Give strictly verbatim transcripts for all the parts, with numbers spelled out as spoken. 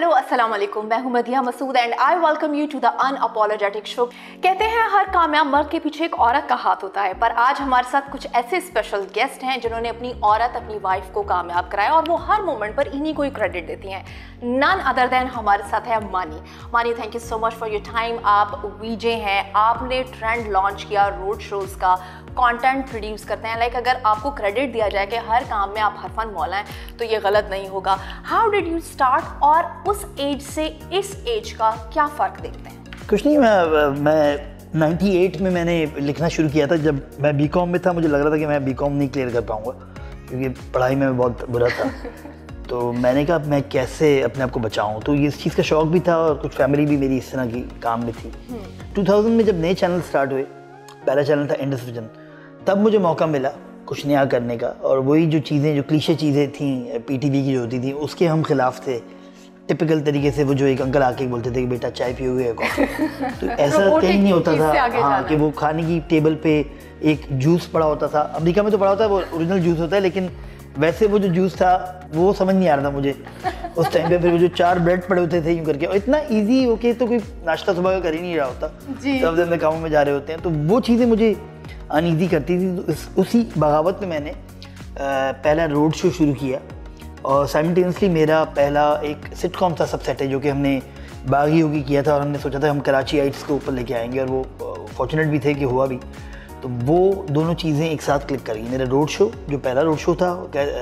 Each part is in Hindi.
हेलो अस्सलाम वालेकुम, मैं हूं Madiya Masood and I welcome you to the unapologetic show. कहते हैं हर कामयाब मर्द के पीछे एक औरत का हाथ होता है, पर आज हमारे साथ कुछ ऐसे स्पेशल गेस्ट हैं जिन्होंने अपनी औरत, अपनी वाइफ को कामयाब कराया और वो हर मोमेंट पर इन्हीं को ही क्रेडिट देती हैं। नन अदर देन हमारे साथ है Maani. Maani, thank you so much for your time. आप वीजे हैं, आपने ट्रेंड लॉन्च किया रोड शोज़ का, कंटेंट प्रोड्यूस करते हैं। लाइक अगर आपको क्रेडिट दिया जाए कि हर काम में आप हरफन मौला हैं तो ये गलत नहीं होगा। हाउ डिड यू स्टार्ट और उस एज से इस एज का क्या फ़र्क देखते हैं? कुछ नहीं, मैं मैं अट्ठानवे में मैंने लिखना शुरू किया था। जब मैं बीकॉम में था मुझे लग रहा था कि मैं बीकॉम नहीं क्लियर कर पाऊँगा क्योंकि पढ़ाई में बहुत बुरा था। तो मैंने कहा मैं कैसे अपने आप को बचाऊँ, तो ये इस चीज़ का शौक़ भी था और कुछ फैमिली भी मेरी इस तरह की काम में थी। टू थाउज़ेंड में जब नए चैनल स्टार्ट हुए, पहला चैनल था इंडस विजन, तब मुझे मौका मिला कुछ नया करने का। और वही जो चीज़ें, जो क्लीशे चीज़ें थी पीटीवी की जो होती थी, उसके हम खिलाफ थे। टिपिकल तरीके से वो जो एक अंकल आके बोलते थे कि बेटा चाय पियोगे या कॉफ़ी, तो ऐसा कहीं नहीं होता था। हाँ, कि वो खाने की टेबल पे एक जूस पड़ा होता था। अमेरिका में तो पड़ा होता है, वो ओरिजिनल जूस होता है, लेकिन वैसे वो जो जूस था वो समझ नहीं आ रहा था मुझे उस टाइम पे। फिर वो जो चार ब्रेड पड़े होते थे यूँ करके, और इतना ईजी ओके, तो कोई नाश्ता सुबह का कर ही नहीं रहा होता, सब दिन कामों में जा रहे होते हैं, तो वो चीज़ें मुझे अनईजी करती थी। तो इस उसी बगावत में मैंने आ, पहला रोड शो शुरू किया और साइमल्टेनियसली मेरा पहला एक सिटकॉम था सबसेट है, जो कि हमने बागी होगी किया था और हमने सोचा था हम कराची आइट्स को ऊपर लेके आएंगे, और वो फॉर्चुनेट भी थे कि हुआ भी। तो वो दोनों चीज़ें एक साथ क्लिक कर गई। मेरा रोड शो जो पहला रोड शो था,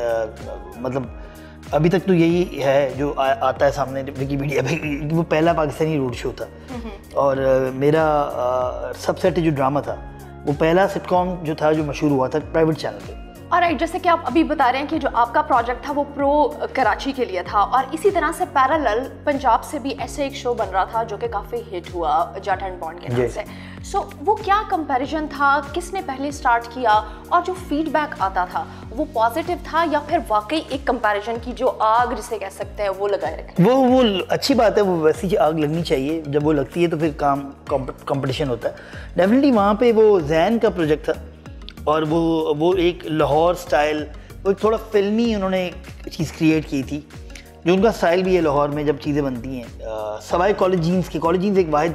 आ, मतलब अभी तक तो यही है जो आ, आता है सामने विकीपीडिया पे, वो पहला पाकिस्तानी रोड शो था। और आ, मेरा सबसेट जो ड्रामा था वो पहला सिटकॉम जो था जो मशहूर हुआ था प्राइवेट चैनल पे। और राइट, जैसे कि आप अभी बता रहे हैं कि जो आपका प्रोजेक्ट था वो प्रो कराची के लिए था, और इसी तरह से पैरेलल पंजाब से भी ऐसे एक शो बन रहा था जो कि काफ़ी हिट हुआ, जट एंड बॉन्ड के नाम से। सो so, वो क्या कंपैरिजन था, किसने पहले स्टार्ट किया, और जो फीडबैक आता था वो पॉजिटिव था या फिर वाकई एक कंपैरिजन की जो आग जिसे कह सकते हैं वो लगाए रखे? वो वो अच्छी बात है, वो वैसी आग लगनी चाहिए। जब वो लगती है तो फिर काम कंपटीशन होता है। डेफिनेटली वहाँ पे वो जैन का प्रोजेक्ट था और वो वो एक लाहौर स्टाइल, वो एक थोड़ा फिल्मी उन्होंने चीज़ क्रिएट की थी, जो उनका स्टाइल भी है लाहौर में जब चीज़ें बनती हैं। सवाई कॉलेज जीन्स के कॉलेज जीन्स एक वाहिद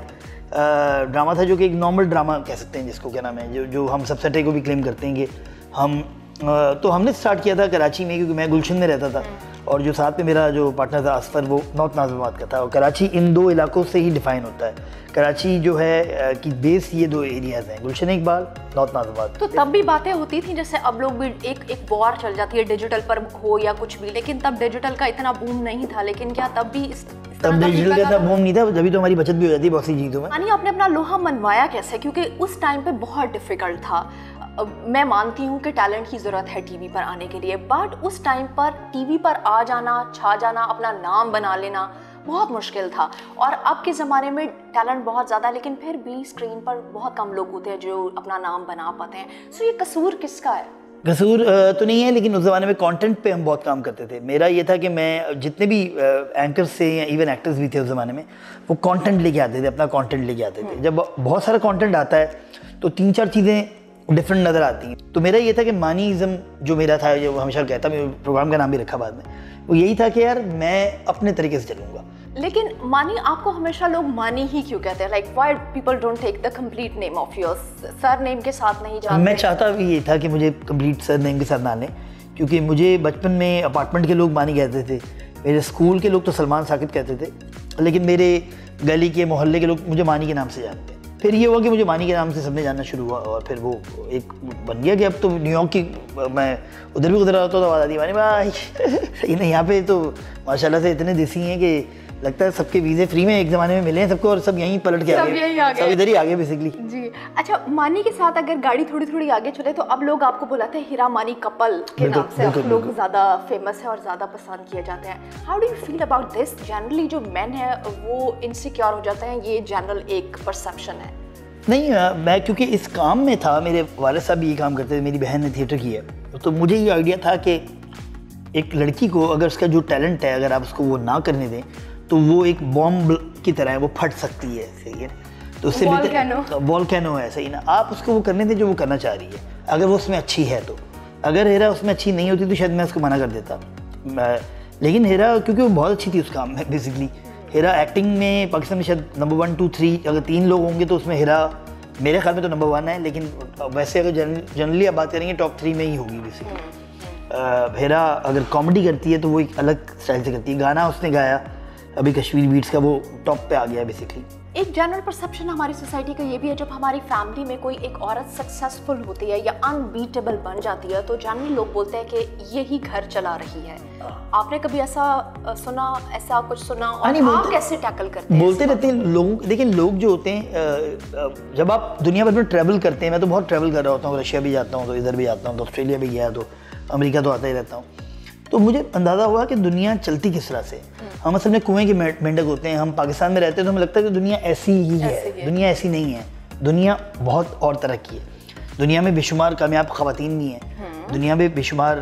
ड्रामा था जो कि एक नॉर्मल ड्रामा कह सकते हैं, जिसको क्या नाम है, जो जो हम सबसेटे को भी क्लेम करते हैं कि हम आ, तो हमने स्टार्ट किया था कराची में, क्योंकि मैं गुलशन में रहता था और जो साथ में मेरा जो पार्टनर था असफर, वो नॉर्थ नाजिमाबाद का था। और कराची इन दो इलाकों से ही डिफाइन होता है। कराची जो है कि बेस ये दो एरियाज़ हैं, गुलशन इकबाल, नॉर्थ नाजिमाबाद। तो तब भी बातें होती थी जैसे अब लोग भी एक एक वॉर चल जाती है डिजिटल पर हो या कुछ भी, लेकिन तब डिजिटल का इतना बूम नहीं था। लेकिन क्या तब भी इस तब डिजिटल का इतना बूम नहीं था, जब तो हमारी बचत भी हो जाती है बहुत सी चीज़ों में। यानी आपने अपना लोहा मनवाया कैसे, क्योंकि उस टाइम पे बहुत डिफिकल्ट था। मैं मानती हूँ कि टैलेंट की ज़रूरत है टीवी पर आने के लिए, बट उस टाइम पर टीवी पर आ जाना, छा जाना, अपना नाम बना लेना बहुत मुश्किल था। और अब के ज़माने में टैलेंट बहुत ज़्यादा, लेकिन फिर भी स्क्रीन पर बहुत कम लोग होते हैं जो अपना नाम बना पाते हैं। सो ये कसूर किसका है? कसूर तो नहीं है, लेकिन उस ज़माने में कंटेंट पे हम बहुत काम करते थे। मेरा ये था कि मैं जितने भी एंकर्स थे या इवन एक्टर्स भी थे उस ज़माने में, वो कंटेंट लेके आते थे, अपना कंटेंट लेके आते थे। जब बहुत सारा कंटेंट आता है तो तीन चार चीज़ें डिफरेंट नज़र आती हैं। तो मेरा ये था कि मानीज़म जो मेरा था, जो हमेशा कहता, मैं प्रोग्राम का नाम भी रखा बाद में, वो यही था कि यार मैं अपने तरीके से चलूँगा। लेकिन मानी, आपको हमेशा लोग मानी ही क्यों कहते हैं? Like why people don't take the complete name of yours, surname के साथ नहीं जाते? मैं चाहता भी ये था कि मुझे कंप्लीट सर नेम के साथ ना लें, क्योंकि मुझे बचपन में अपार्टमेंट के लोग मानी कहते थे, मेरे स्कूल के लोग तो सलमान साकिब कहते थे, लेकिन मेरे गली के मोहल्ले के लोग मुझे मानी के नाम से जानते हैं। फिर ये हुआ कि मुझे मानी के नाम से सबने जानना शुरू हुआ और फिर वो एक बन गया कि अब तो न्यूयॉर्क की, मैं उधर भी उधर आता तो आवाज़ आती मानी भाई सही नहीं। यहाँ पे तो माशाल्लाह से इतने देसी हैं कि लगता है सबके वीज़े फ्री में एक ज़माने में मिले हैं सबको, और सब यहीं पलट के आ गए, सब इधर ही आ गए बेसिकली। जी अच्छा, मानी के साथ अगर गाड़ी थोड़ी थोड़ी आगे चले तो अब लोग आपको बुलाते हैं हीरा मानी कपल के नाम से, आप लोग ज़्यादा फेमस है और ज़्यादा पसंद किए जाते हैं। How do you feel about this? Generally जो मेन है वो इनसिक्योर हो जाते हैं, ये जनरल एक परसेप्शन है। नहीं, मैं क्योंकि इस काम में था, मेरे वाले साहब भी ये काम करते थे, मेरी बहन ने थिएटर किया, तो मुझे ये आइडिया था कि एक लड़की को अगर उसका जो टैलेंट है, अगर आप उसको वो ना करने दें तो वो एक बॉम्ब की तरह है, वो फट सकती है, सही है। तो उससे वॉल्केनो है, सही ना। आप उसको वो करने दें जो वो करना चाह रही है, अगर वो उसमें अच्छी है तो। अगर हेरा उसमें अच्छी नहीं होती तो शायद मैं उसको मना कर देता। मैं लेकिन हेरा क्योंकि वो बहुत अच्छी थी उस काम में बेसिकली। हेरा एक्टिंग में पाकिस्तान में शायद नंबर वन टू थ्री अगर तीन लोग होंगे तो उसमें हेरा मेरे ख्याल में तो नंबर वन है, लेकिन वैसे अगर जनरली आप बात करेंगे टॉप थ्री में ही होगी बेसिकली। हेरा अगर कॉमेडी करती है तो वो एक अलग स्टाइल से करती है। गाना उसने गाया अभी कश्मीरी बीट्स का, वो टॉप पे आ गया बेसिकली। एक जनरल परसेप्शन हमारी सोसाइटी का ये भी है, जब हमारी फैमिली में कोई एक औरत सक्सेसफुल होती है या अनबीटेबल बन जाती है तो जनरली लोग बोलते हैं कि यही घर चला रही है। आपने कभी ऐसा सुना, ऐसा कुछ सुना, और आप कैसे टैकल करते हैं? बोलते रहते हैं लोग। देखिए लोग जो होते हैं, जब आप दुनिया भर में ट्रैवल करते हैं, मैं तो बहुत ट्रैवल कर रहा होता हूँ, रशिया भी जाता हूँ तो इधर भी जाता हूँ, तो ऑस्ट्रेलिया भी गया तो अमेरिका तो आता ही रहता हूँ, तो मुझे अंदाज़ा हुआ कि दुनिया चलती किस तरह से। हम असल में कुएं के मेंढक होते हैं। हम पाकिस्तान में रहते हैं तो हमें लगता है कि दुनिया ऐसी ही है, है। दुनिया ऐसी नहीं है, दुनिया बहुत और तरह की है। दुनिया में बेशुमार कामयाब ख़वातीन भी हैं, दुनिया में बेशुमार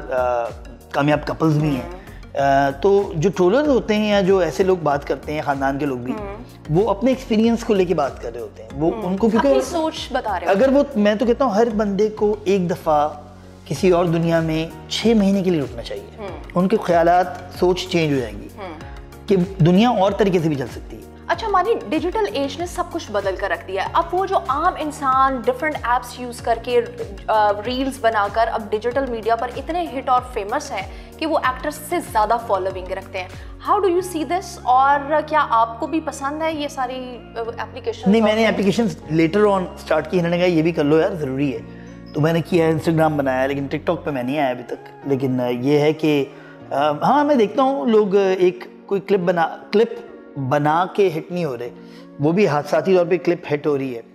कामयाब कपल्स भी हैं। तो जो ट्रोलर होते हैं या जो ऐसे लोग बात करते हैं, ख़ानदान के लोग भी, वो अपने एक्सपीरियंस को लेके बात कर रहे होते हैं। वो उनको क्योंकि सोच बता रहे हैं। अगर वो, मैं तो कहता हूँ हर बंदे को एक दफ़ा किसी और दुनिया में छः महीने के लिए रुकना चाहिए। उनके ख्यालात, सोच चेंज हो जाएंगी कि दुनिया और तरीके से भी चल सकती है। अच्छा मानी, डिजिटल एज ने सब कुछ बदल कर रख दिया है। अब वो जो आम इंसान डिफरेंट एप्स यूज़ करके रील्स बनाकर अब डिजिटल मीडिया पर इतने हिट और फेमस हैं कि वो एक्टर्स से ज़्यादा फॉलोइंग रखते हैं। How do you see this, और क्या आपको भी पसंद है ये सारी एप्लीकेशन? नहीं, मैंने एप्लीकेशन लेटर ऑन स्टार्ट की। इन्होंने कहा ये भी कर लो यार, ज़रूरी है, तो मैंने किया है। इंस्टाग्राम बनाया, लेकिन टिकटॉक पे मैं नहीं आया अभी तक। लेकिन ये है कि हाँ, मैं देखता हूँ लोग एक कोई क्लिप बना क्लिप बना के हिट नहीं हो रहे, वो भी हादसाती तौर पे क्लिप हिट हो रही है।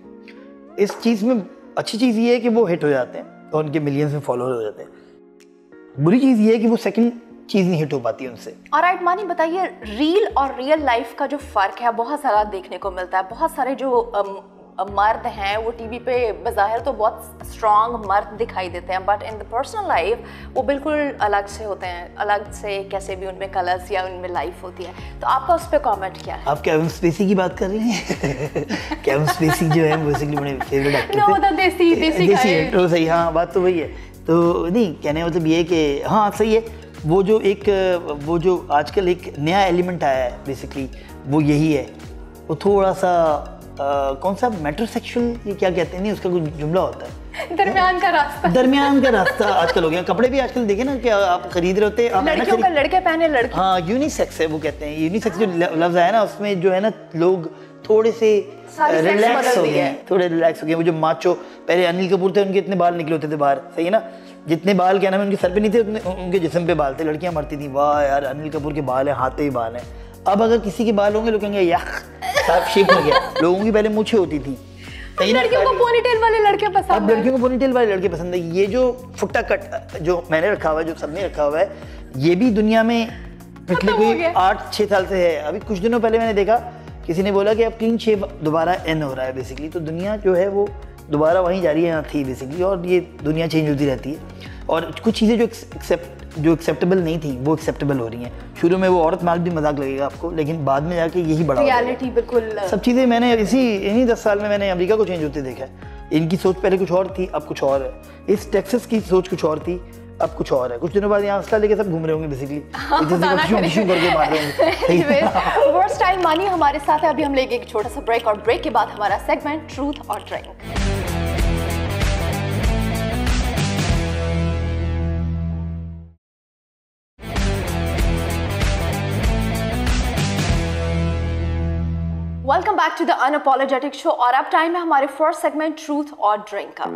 इस चीज़ में अच्छी चीज़ ये है कि वो हिट हो जाते हैं और उनके मिलियंस में फॉलोअर हो जाते हैं। बुरी चीज़ ये है कि वो सेकंड चीज़ नहीं हिट हो पाती है उनसे। ऑलराइट मानी, बताइए रील और रियल लाइफ का जो फ़र्क है बहुत सारा देखने को मिलता है। बहुत सारे जो मर्द हैं वो टीवी पे बज़ाहिर तो बहुत स्ट्रॉन्ग मर्द दिखाई देते हैं, but in the personal life वो बिल्कुल अलग से होते हैं, अलग से कैसे भी उनमें कलर्स या उनमें लाइफ होती है। तो आपका उस पर कमेंट क्या है? आप केविन स्पेसी की बात कर रही हैं? केविन स्पेसी जो है बेसिकली मेरे फेवरेट एक्टर थे। नो, द देसी देसी देसी तो सही, हाँ बात तो वही है। तो नहीं, कहने मतलब ये कि हाँ सही है। वो जो एक वो जो आजकल एक नया एलिमेंट आया है बेसिकली, वो यही है। वो थोड़ा सा Uh, कौन सा मेट्रोसेक्सुअल, ये क्या कहते हैं, नहीं उसका कुछ जुमला होता है, दरमियान का रास्ता। दरमियान का रास्ता आजकल हो गया। कपड़े भी आजकल देखे ना, क्या आप खरीद रहे होते हैं, लड़कियों का लड़के पहने, लड़की। हाँ, यूनिसेक्स है वो कहते हैं। यूनिसेक्स जो लफ्ज आया ना, उसमें जो है ना लोग थोड़े से रिलैक्स हो गए, थोड़े रिलैक्स हो गए। वो जो माचो, पहले अनिल कपूर थे, उनके इतने बाल निकले होते थे बाहर, सही है ना, जितने बाल क्या नाम है उनके सर पे नहीं थे उतने उनके जिस्म पे बाल थे। लड़कियां मरती थी, वाह यार अनिल कपूर के बाल हैं, हाथ पे ही बाल हैं। अब अगर किसी के बाल होंगे लोग कहेंगे यार साफ शेप हो गया। लोगों की पहले मूछें होती थी। लड़कियों को पोनीटेल वाले लड़के पसंद है। अब लड़कियों को पोनीटेल वाले लड़के पसंद है। ये जो फुट्टा कट जो मैंने रखा हुआ है, जो सबने रखा हुआ है, ये भी दुनिया में पिछले कोई आठ छः साल से है। अभी कुछ दिनों पहले मैंने देखा किसी ने बोला कि अब क्लीन शेव दोबारा एन हो रहा है बेसिकली। तो दुनिया जो है वो दोबारा वहीं जा रही है, थी बेसिकली, और ये दुनिया चेंज होती रहती है। और कुछ चीज़ें जो एक्सेप्ट जो एक्सेप्टेबल नहीं थी वो एक्सेप्टेबल हो रही हैं। शुरू में वो औरत माल भी मजाक लगेगा आपको, लेकिन बाद में जाके यही बड़ा रियलिटी बिल्कुल सब चीज़ें। मैंने इसी इन्हीं दस साल में मैंने अमेरिका को चेंज होते देखा है। इनकी सोच पहले कुछ और थी, अब कुछ और है। इस टेक्सास की सोच कुछ और थी, अब कुछ और है। कुछ दिनों बाद यहाँ असला लेके सब घूम रहे होंगे बेसिकली, करके मार रहे होंगे। वर्स्ट टाइम मानी हमारे साथ है। अभी हम लेंगे एक छोटा सा ब्रेक, और ब्रेक के बाद हमारा सेगमेंट ट्रूथ और drink. Welcome back to the unapologetic show, और अब टाइम है हमारे फर्स्ट सेगमेंट ट्रूथ और ड्रिंक का।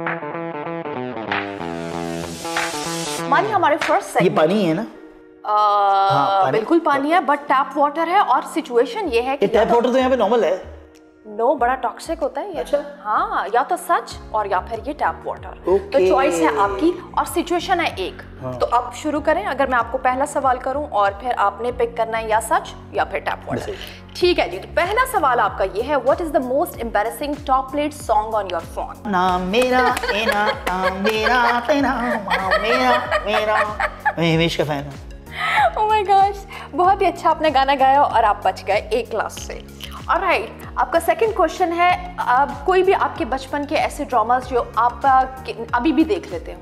मानी हमारे फर्स्ट सेगमेंट, ये पानी है ना? आ, हाँ, पानी। बिल्कुल पानी है, बट टैप वाटर है। और सिचुएशन ये है कि टैप वाटर तो यहाँ पे नॉर्मल है। नो no, बड़ा टॉक्सिक होता है ये। अच्छा? हाँ, या तो सच और या फिर ये टैप वाटर। okay. तो चॉइस है आपकी, और सिचुएशन है एक। हाँ. तो अब शुरू करें। अगर मैं आपको पहला सवाल करूं और फिर आपने पिक करना है या सच या फिर टैप वाटर। ठीक है जी। तो पहला सवाल आपका ये है, what is the most embarrassing top played song on your phone? ना मेरा एना ना मेरा तेरा मेरा मेरा, मैं हिमेश का फैन हूं। ओह माय गॉश, बहुत ही अच्छा आपने गाना गाया और आप बच गए एक क्लास से। ऑलराइट, आपका सेकंड क्वेश्चन है, अब कोई भी आपके बचपन के ऐसे ड्रामास जो आप अभी भी देख लेते हो?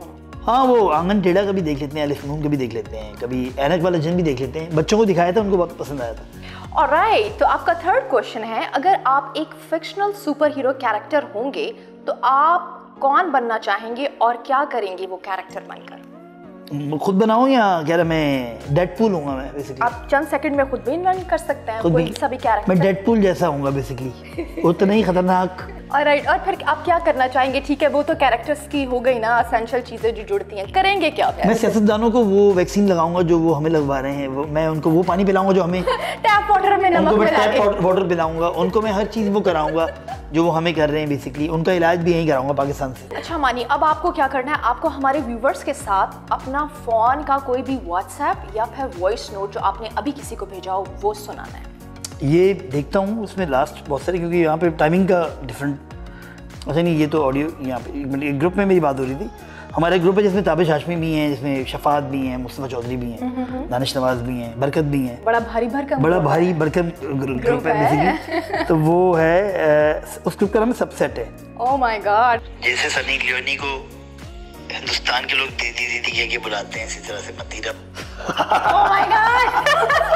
हाँ, वो आंगन टेढ़ा कभी देख लेते हैं, अलिफ नून कभी देख लेते हैं, कभी ऐनक वाला जन भी देख लेते हैं। बच्चों को दिखाया था, उनको बहुत पसंद आया था। ऑलराइट, तो आपका थर्ड क्वेश्चन है, अगर आप एक फिक्शनल सुपर हीरो कैरेक्टर होंगे तो आप कौन बनना चाहेंगे और क्या करेंगे वो कैरेक्टर बनकर? खुद बनाऊं या कह रहा मैं डेडपूल हूँगा मैं बेसिकली? आप चंद सेकंड में खुद भी इन्वेंट कर सकते हैं खुद कोई भी सा भी कैरेक्टर। मैं डेडपूल जैसा हूँगा बेसिकली, उतना ही खतरनाक। ऑलराइट, और फिर आप क्या करना चाहेंगे? ठीक है, वो तो कैरेक्टर्स की हो गई ना, एसेंशियल चीजें जो जुड़ती हैं, करेंगे क्या? मैं सियासतदानों को वो वैक्सीन लगाऊंगा जो वो हमें लगवा रहे हैं, वो मैं उनको वो पानी पिलाऊंगा जो हमें टैप वाटर में नमक उनको मैं मिला के। टैप वाटर पिलाऊंगा, उनको मैं हर चीज़ वो कराऊंगा जो वो हमें कर रहे हैं बेसिकली। उनका इलाज भी यहीं कराऊंगा पाकिस्तान से। अच्छा मानी, अब आपको क्या करना है? आपको हमारे व्यूवर्स के साथ अपना फोन का कोई भी व्हाट्सएप या फिर वॉइस नोट जो आपने अभी किसी को भेजा हो वो सुनाना है। ये देखता हूँ उसमें लास्ट बहुत सारे, क्योंकि यहाँ पे टाइमिंग का डिफरेंट। अच्छा नहीं, ये तो ऑडियो यहाँ पे ग्रुप में मेरी बात हो रही थी। हमारे ग्रुप है जिसमें ताबिश हाशमी भी हैं, जिसमें शफात भी हैं, मुस्तफ़ा चौधरी भी हैं, दानिश नवाज भी हैं, बरकत भी हैं। बड़ा भारी भरकम बड़ा भारी भरकम ग्रुप है बेसिकली। तो वो है, उस ग्रुप का नाम सबसेट है। Oh my god. जैसे सनी लियोनी को हिंदुस्तान के लोग दीदी दीदी कह के बुलाते हैं, इसी तरह से मतीरा। ओह माय गॉड।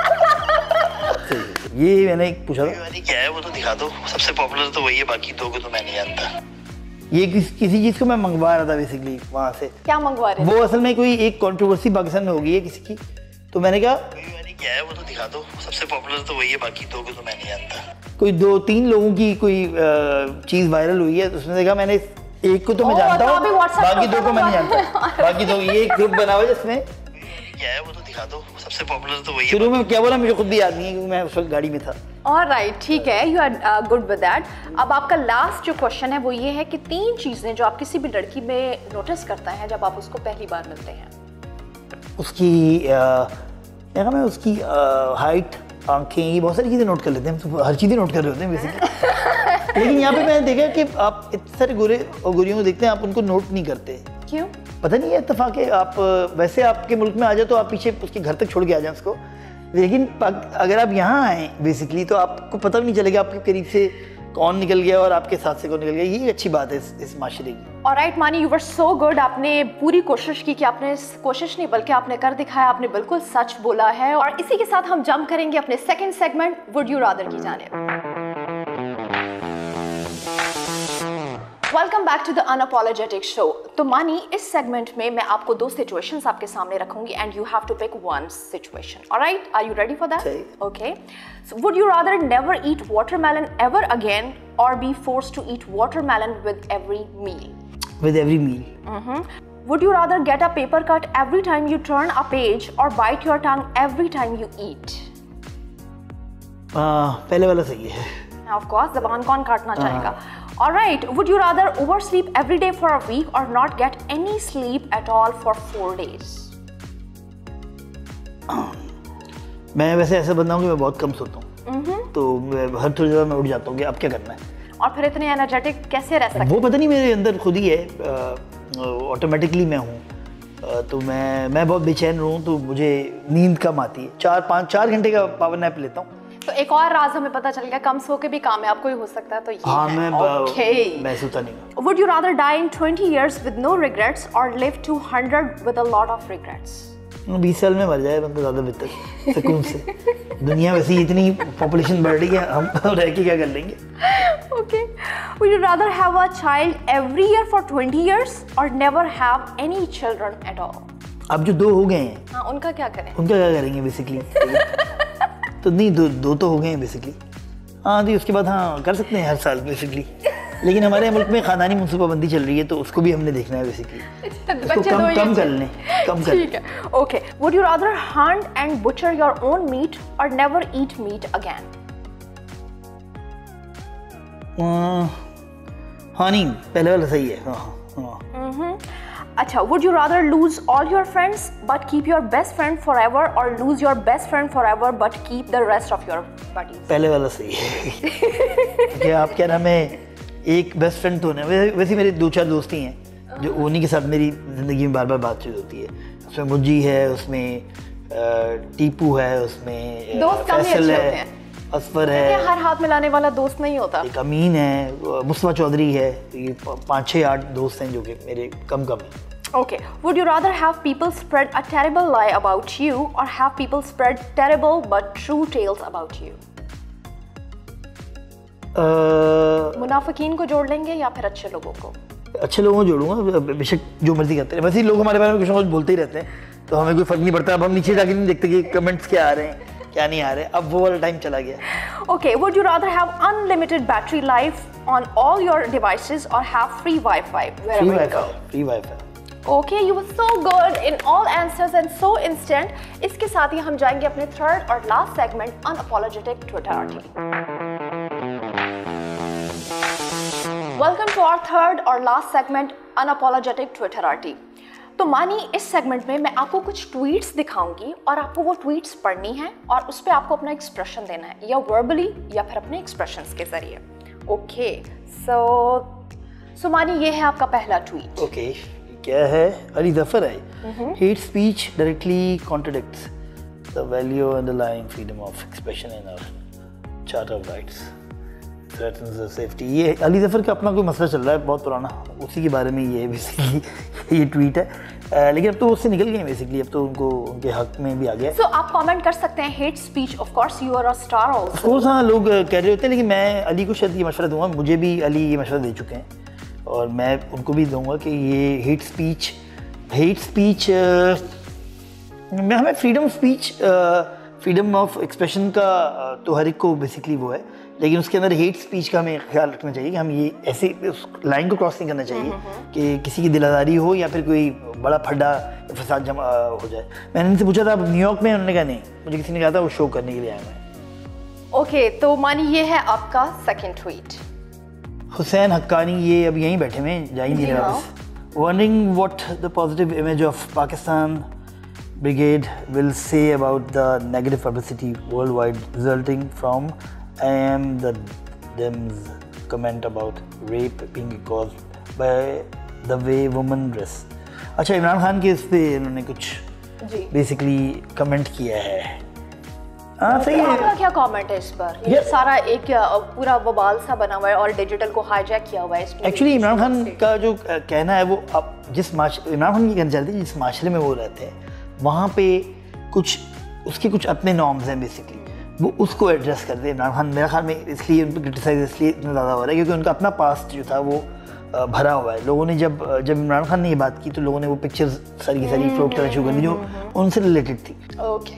ये मैंने एक पूछा था, क्या है वो तो दिखा दो। सबसे पॉपुलर तो वही है, बाकी दो को तो मैं नहीं जानता। ये किस, किसी चीज़ को मैं मंगवा रहा था बेसिकली वहाँ से। क्या मंगवा रहे? वो असल में कोई एक कंट्रोवर्सी पाकिस्तान में हो गई है किसी की, तो मैंने कहा क्या है वो तो दिखा दो। सबसे पॉपुलर तो वही है, बाकी दो को तो मैं नहीं जानता। कोई दो तीन लोगों की कोई चीज़ वायरल हुई है, उसमें देखा मैंने एक को तो मैं जानता हूँ, बाकी दो को मैं नहीं जानता। बाकी दो ये एक ग्रुप बना हुआ है जिसमें क्या है वो तो दिखा दो। सबसे पॉपुलर तो वही है। शुरू में क्या बोला मुझे खुद भी याद नहीं है क्योंकि मैं उस वक्त गाड़ी में था। ऑलराइट, ठीक है, you are good with that. अब आपका लास्ट जो क्वेश्चन है वो ये है कि तीन चीजें जो आप किसी भी लड़की में नोटिस करता है जब आप उसको पहली बार मिलते हैं। उसकी क्या नाम है, उसकी हाइट, आंखें, ये बहुत सारी चीज़ें नोट कर लेते हैं। हम हर चीज़ें नोट कर रहे होते हैं बेसिकली। लेकिन यहाँ पे मैंने देखा कि आप इतने सारे गोरे और गोरियों को देखते हैं, आप उनको नोट नहीं करते। क्यों? पता नहीं है, इत्तेफाक है। आप वैसे आपके मुल्क में आ जाए तो आप पीछे उसके घर तक छोड़ के आ जाए उसको, लेकिन अगर आप यहाँ आए बेसिकली तो आपको पता भी नहीं चलेगा आपके करीब से कौन निकल गया और आपके साथ से कौन निकल गया। ये अच्छी बात है इस, इस माशरे की। ऑलराइट मानी, यू वर सो गुड। आपने पूरी कोशिश की कि आपने कोशिश नहीं बल्कि आपने कर दिखाया, आपने बिल्कुल सच बोला है। और इसी के साथ हम जंप करेंगे अपने second segment would you rather की जानिब। Welcome back to the unapologetic show. तो मानी, इस सेगमेंट में मैं आपको दो सिचुएशंस आपके सामने रखूंगी and you have to pick one situation. Alright, are you ready for that? Okay, so would you rather never eat watermelon ever again or be forced to eat watermelon with every meal? With every meal. Mm-hmm. Would you rather get a paper cut every time you turn a page or bite your tongue every time you eat? Uh, पहले वाला सही है। Of course, ज़बान कौन काटना चाहेगा? All right. Would you rather oversleep every day for a week or not get any sleep at all for four days? मैं वैसे ऐसा बंदा हूँ कि मैं बहुत कम सोता हूँ, mm-hmm. तो मैं हर थोड़ी देर में उठ जाता हूँ कि अब क्या करना है। और फिर इतने एनर्जेटिक कैसे रह सकते? वो पता नहीं, मेरे अंदर खुद ही है, ऑटोमेटिकली मैं हूँ। तो मैं मैं बहुत बेचैन रहूँ तो मुझे नींद कम आती है। चार पाँच चार घंटे का पावर नैप लेता हूँ। तो एक और राज हमें पता चल गया, कम सो के भी कामयाब कोई हो सकता है। तो ये हाँ, है। मैं okay. मैं सोता नहीं। Would you rather die in twenty years with no regrets or live to one hundred with a lot of regrets? बीस साल में मर जाए मतलब ज़्यादा बेहतर, सुकून से। दुनिया वैसे इतनी पॉपुलेशन बढ़ रही है, हम रह के क्या कर लेंगे? Okay. Would you rather have a child every year for twenty years or never have any children at all? अब जो दो हो गए हैं, हाँ, उनका क्या करें? उनका क्या करेंगे बेसिकली? तो नहीं, दो दो तो हो गए हैं बेसिकली। हाँ, तो उसके बाद हाँ कर सकते हैं हर साल बेसिकली। लेकिन हमारे मुल्क में खानदानी मनसूबाबंदी चल रही है तो उसको भी हमने देखना है बेसिकली। इसको कम कम कर लें, कम कर लें। ठीक है, okay. Would you rather hunt and butcher your own meat or never eat meat again? हाँ नहीं, पहले वाला सही है। हाँ हाँ। अच्छा, would you rather lose all your friends but keep your best friend forever or lose your best friend forever but keep the rest of your buddies? पहले वाला सही है। क्या आप क्या नाम है, एक बेस्ट फ्रेंड तो नहीं, वैसे मेरे दो चार दोस्त ही हैं जो उन्हीं के साथ मेरी ज़िंदगी में बार बार बातचीत होती है। उसमें मुज्जी है, उसमें टीपू है, उसमें फैसल है, असफर है। हर हाथ मिलाने वाला दोस्त नहीं होता। एक अमीन है, मुस्तफ़ा चौधरी है। ये पाँच छः आठ दोस्त हैं जो कि मेरे कम कम हैं। Okay, would you rather have people spread a terrible lie about you or have people spread terrible but true tales about you? uh, मुनाफिकीन को जोड़ लेंगे या फिर अच्छे लोगों को? अच्छे लोगों को जोड़ूंगा, बेशक जो मर्जी करते हैं। वैसे ही लोग हमारे बारे में कुछ ना कुछ बोलते ही रहते हैं, तो हमें कोई फर्क नहीं पड़ता। अब हम नीचे जाके नहीं देखते कि कमेंट्स क्या आ रहे हैं क्या नहीं आ रहे, अब वो वाला टाइम चला गया। Okay, would you rather have unlimited battery life on all your devices or have free Wi-Fi wherever free you wifi, go? Free wifi. Okay, you were so good in all answers and so instant. इसके साथ ही हम जाएंगे अपने थर्ड और last segment unapologetic twitterati. Welcome to our third और लास्ट सेगमेंट अनअपोलोजेटिक ट्विटराटी। तो मानी इस सेगमेंट में मैं आपको कुछ ट्वीट्स दिखाऊंगी और आपको वो ट्वीट्स पढ़नी है और उस पर आपको अपना एक्सप्रेशन देना है, या वर्बली या फिर अपने एक्सप्रेशंस के जरिए। ओके, सो सो मानी ये है आपका पहला ट्वीट। ओके okay, क्या है? अली जफर है। Hate speech directly contradicts the value underlying freedom of expression in our charter of rights, threatens the safety. ये अली जफर का अपना कोई मसला चल रहा है बहुत पुराना, उसी के बारे में ये बेसिकली ये ट्वीट है। uh, लेकिन अब तो उससे निकल गए बेसिकली, अब तो उनको उनके हक में भी आ गया। सो so, आप कमेंट कर सकते हैं hate speech, of course you are a star also. Of course हाँ, लोग कह रहे होते हैं, लेकिन मैं अली को शायद ये मशवरा दूंगा, मुझे भी अली ये मशवरा दे चुके हैं और मैं उनको भी दूंगा कि ये हेट स्पीच हेट स्पीच मैं हमें freedom of speech, freedom of expression का तो हर एक को बेसिकली वो है, लेकिन उसके अंदर हेट स्पीच का हमें ख्याल रखना चाहिए कि हम ये ऐसे उस लाइन को क्रॉस नहीं करना चाहिए कि किसी की दिलादारी हो या फिर कोई बड़ा फड्डा फसाद जमा हो जाए। मैंने इनसे पूछा था न्यूयॉर्क में, उन्होंने कहा नहीं, मुझे किसी ने कहा था वो शो करने के लिए आया मैं। ओके, तो मानी ये है आपका सेकंड ट्वीट। हुसैन हक्कानी, ये अब यहीं बैठे हुए जा ही नहीं रहे वापस। Wondering what the positive image of Pakistan brigade will say about the negative publicity world wide resulting from I am the Dems comment about rape being caused by the way women dress। अच्छा, इमरान खान के इस पे इन्होंने कुछ बेसिकली कमेंट किया है। हाँ सही है। आपका क्या कमेंट है इस पर? ये yeah. सारा एक पूरा बवाल सा बना हुआ है और डिजिटल को हाईजैक किया हुआ है। एक्चुअली इमरान खान का जो कहना है वो अब जिस माश इमरान खान की कहना चाहते हैं जिस माशरे में वो रहते हैं वहाँ पे कुछ उसके कुछ अपने नॉर्म्स हैं बेसिकली, वो उसको एड्रेस करते हैं इमरान खान। मेरा ख्याल में इसलिए उन पर क्रिटिसाइज इसलिए इतना ज़्यादा हो रहा है क्योंकि उनका अपना पास्ट जो था वो भरा हुआ है। लोगों ने जब जब इमरान खान ने ये बात की तो लोगों ने वो पिक्चर्स सारी की सारी फ्लोट करना शुरू कर दी जो उनसे रिलेटेड थी। Okay,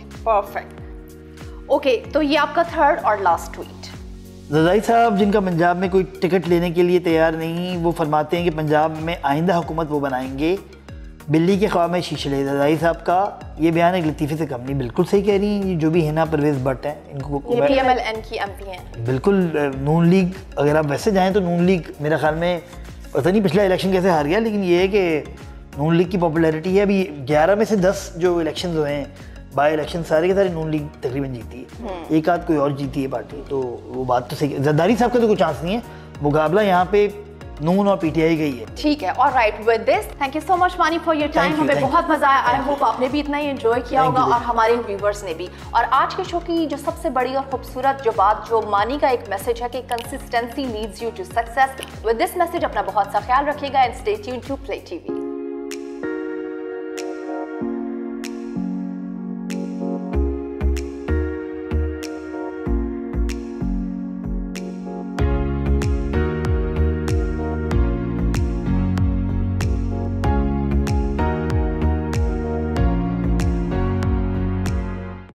perfect. ओके, तो ये आपका थर्ड और लास्ट ट्वीट। रज़ाई साहब, जिनका पंजाब में कोई टिकट लेने के लिए तैयार नहीं, वो फरमाते हैं कि पंजाब में आइंदा हुकूमत वो बनाएंगे बिल्ली के ख्वाब में शीशे ले। रज़ाई साहब का ये बयान एक लतीफ़े से कम नहीं, बिल्कुल सही कह रही हैं। जो भी हिना परवेज़ भट्ट हैं इनको पीएमएलएन की एमपी हैं, बिल्कुल नून लीग, अगर आप वैसे जाएं तो नून लीग मेरा ख्याल में पता नहीं पिछला इलेक्शन कैसे हार गया, लेकिन ये है कि नून लीग की पॉपुलैरिटी है अभी ग्यारह में से दस जो इलेक्शन हुए हैं बाई इलेक्शन सारे के सारे नून लीग तकरीबन जीती है, एक आध कोई और जीती है पार्टी। तो वो बात तो सही है, जरदारी साहब का तो कोई चांस नहीं है, मुकाबला यहाँ पे नून और पीटीआई गई है। ठीक है, alright, with this thank you so much Maani for your time. हमें बहुत मजा आया, आई होप आपने भी इतना ही एंजॉय किया होगा और हमारे व्यूवर्स ने भी। और आज के शो की जो सबसे बड़ी और खूबसूरत जो बात, जो मानी का एक मैसेज है कि consistency leads you to success. With this message अपना बहुत सा ख्याल रखिएगा and stay tuned to play TV.